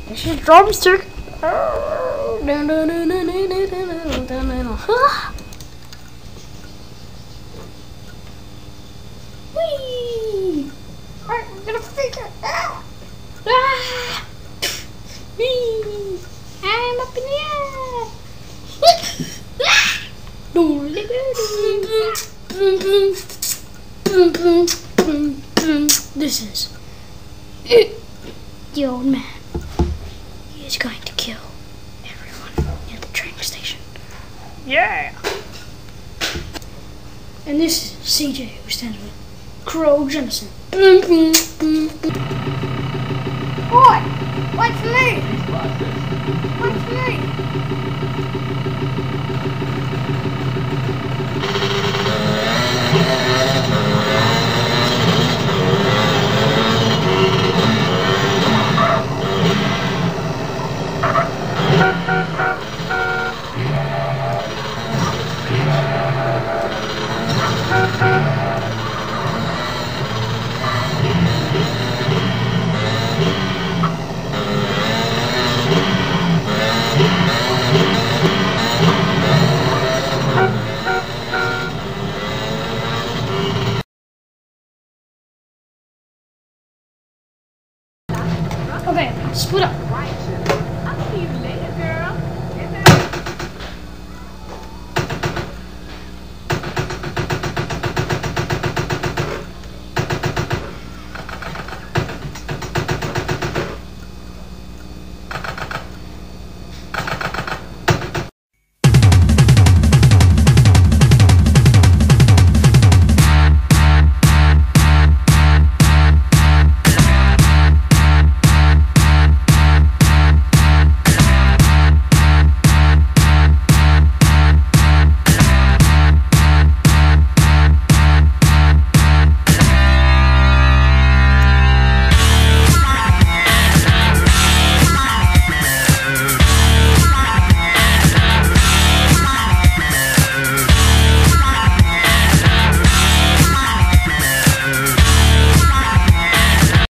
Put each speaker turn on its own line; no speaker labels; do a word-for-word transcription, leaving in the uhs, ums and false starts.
It's just drumstick. Whee! Alright, we're gonna figure it out. Ah! Whee! I'm up in the air. This is the old man. He is going to kill everyone at the train station. Yeah! And this is C J, who stands with Crow Jennison. Boy! Wait for me! Wait for me! Okay, split up.